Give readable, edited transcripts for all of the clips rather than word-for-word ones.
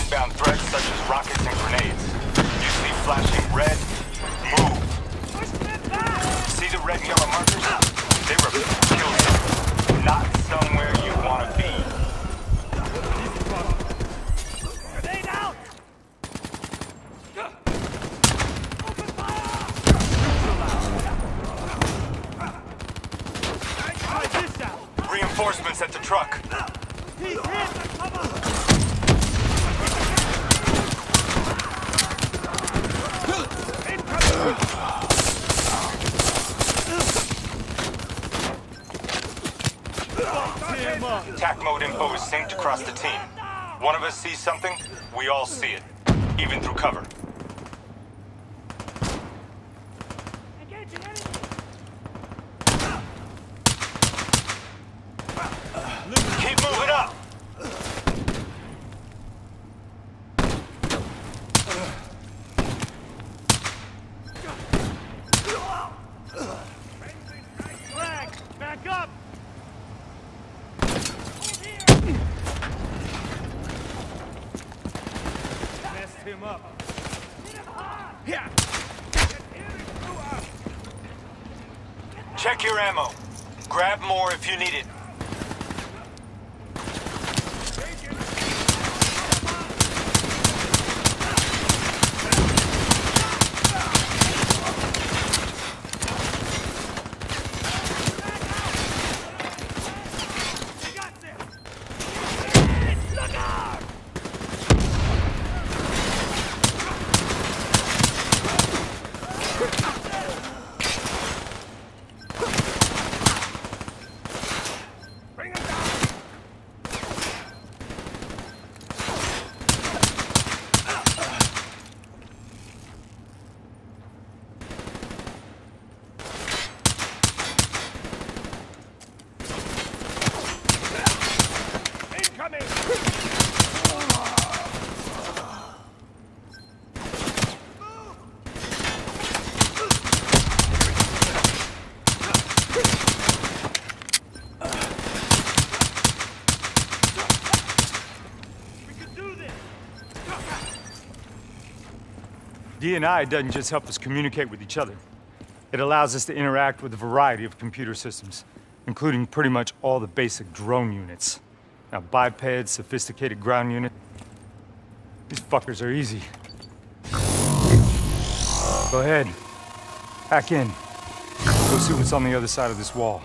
inbound threats such as rockets and grenades. You see flashing red, move. See the red and yellow markers? They represent kill zones, not somewhere you want to be. Grenade out! Open fire! Try this out! Reinforcements at the truck. He's hit! Cover! Attack mode info is synced across the team. One of us sees something, we all see it, even through cover. Keep moving up! Flag! Back up! Messed him up. Yeah. Check your ammo. Grab more if you need it. D&I doesn't just help us communicate with each other. It allows us to interact with a variety of computer systems, including pretty much all the basic drone units. Now, bipeds, sophisticated ground unit. These fuckers are easy. Go ahead. Hack in. Go see what's on the other side of this wall.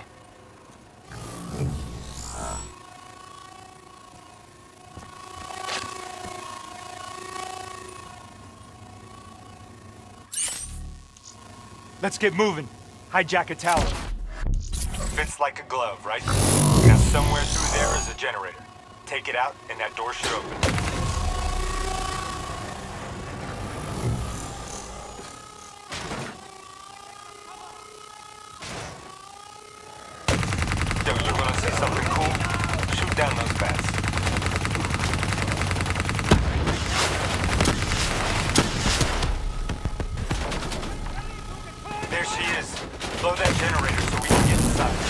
Let's get moving. Hijack a tower. Fits like a glove, right? Now somewhere through there is a generator. Take it out and that door should open. Yo, you wanna see something cool? Shoot down those bats. There she is. Blow that generator so we can get inside.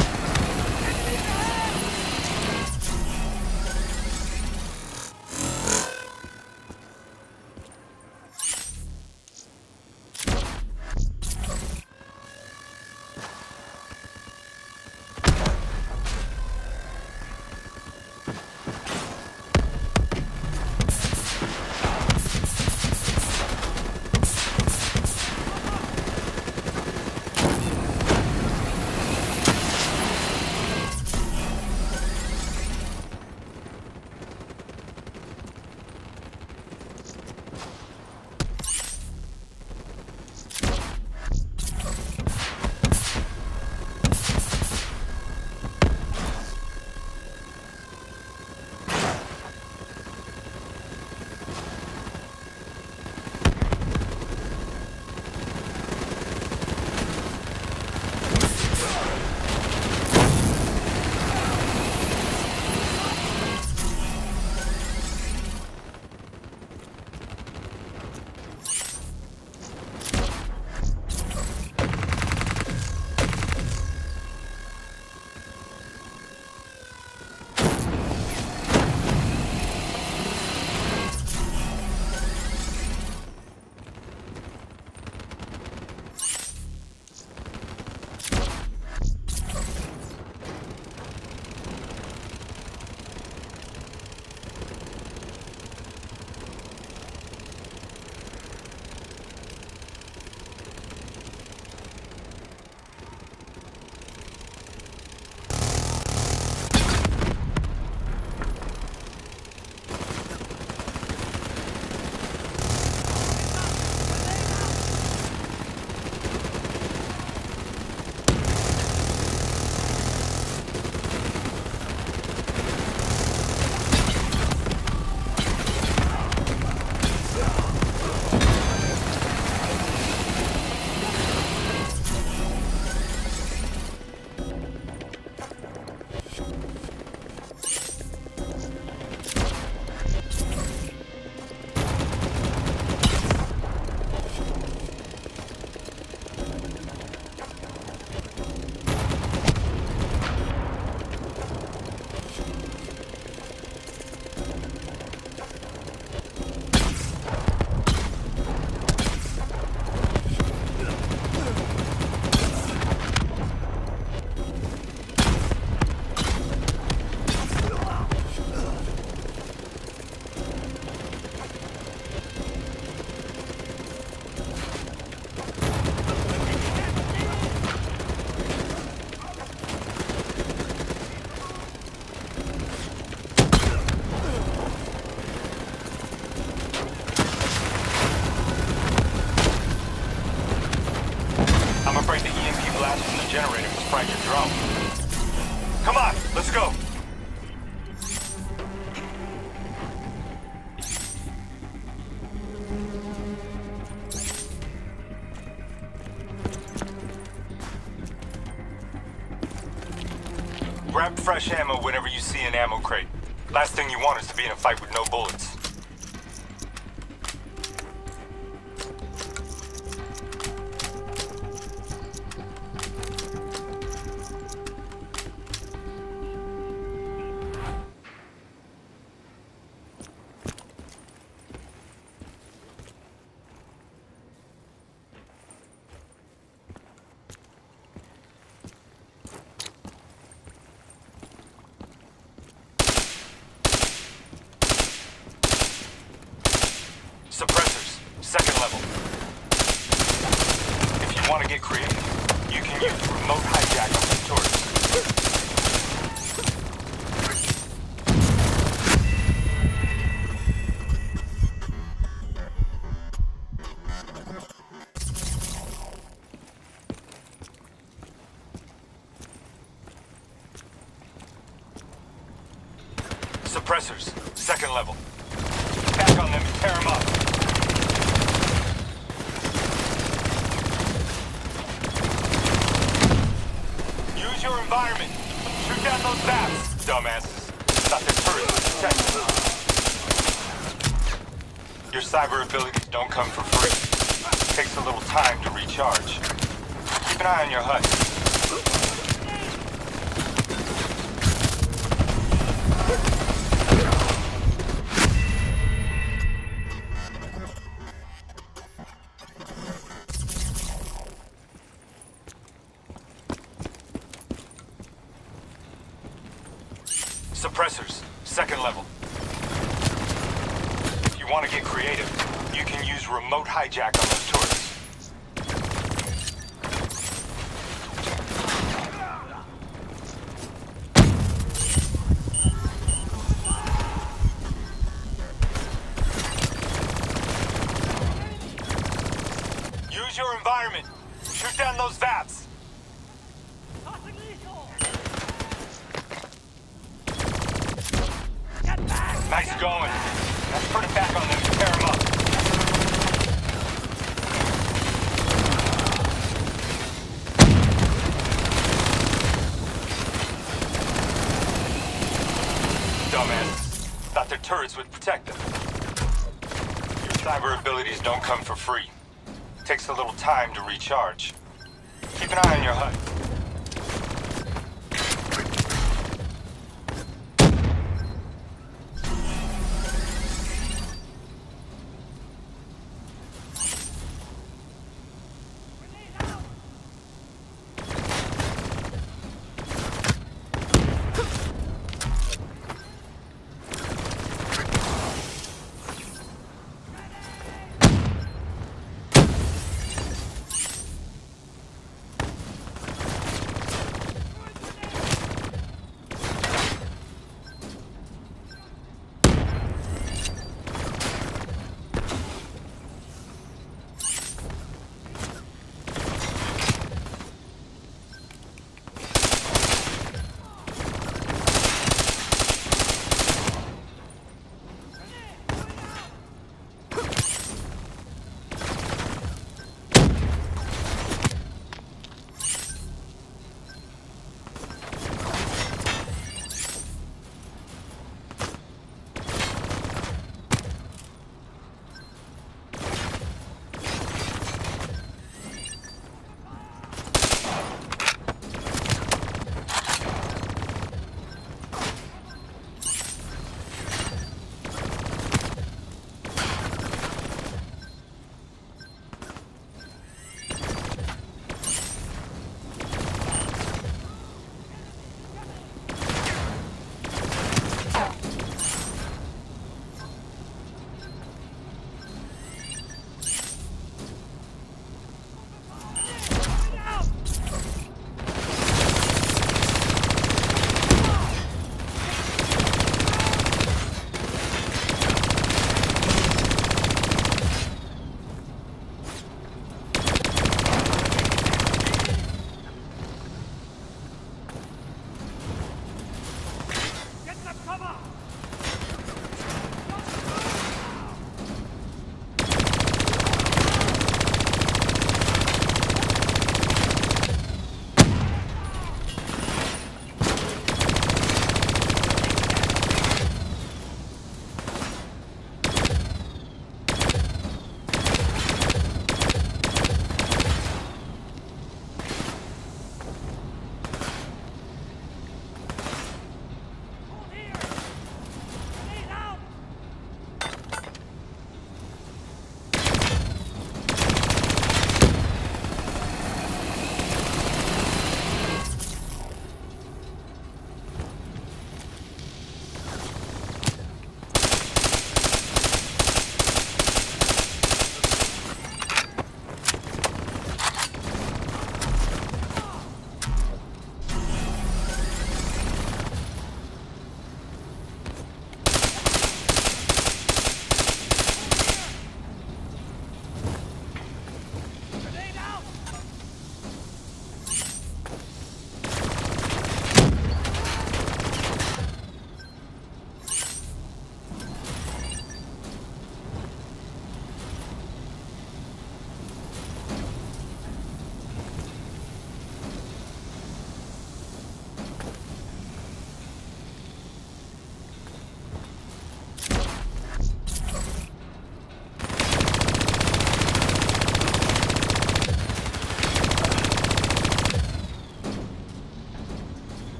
generator to frighten your drone. Come on, let's go. Grab fresh ammo whenever you see an ammo crate. Last thing you want is to be in a fight with no bullets. Suppressors, second level. If you want to get creative, you can use remote hijack on these turrets. Suppressors, second level. Back on them and tear them up. Use your environment. Shoot down those bats, dumbasses. Thought their turrets would protect you. Your cyber abilities don't come for free. Takes a little time to recharge. Keep an eye on your HUD. Suppressors, second level. If you want to get creative, you can use remote hijack on those turrets. Use your environment. Shoot down those VAPs. Nice going. Let's put it back on them and tear them up. Dumbass. Thought their turrets would protect them. Your cyber abilities don't come for free. Takes a little time to recharge. Keep an eye on your HUD.